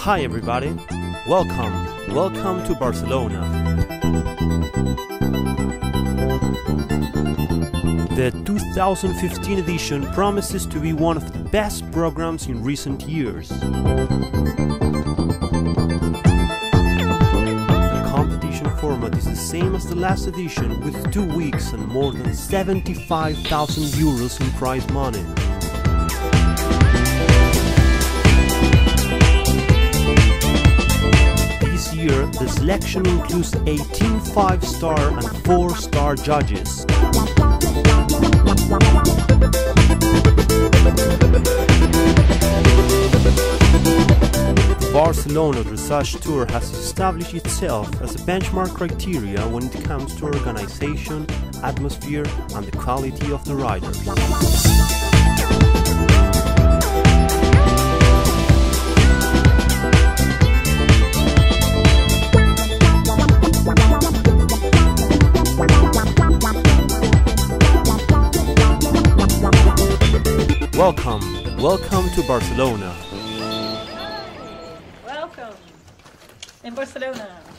Hi everybody, welcome to Barcelona. The 2015 edition promises to be one of the best programs in recent years. The competition format is the same as the last edition, with 2 weeks and more than 75,000 euros in prize money. This year, the selection includes 18 5-star and 4-star judges. The Barcelona Dressage Tour has established itself as a benchmark criteria when it comes to organization, atmosphere, and the quality of the riders. Welcome to Barcelona. Welcome in Barcelona.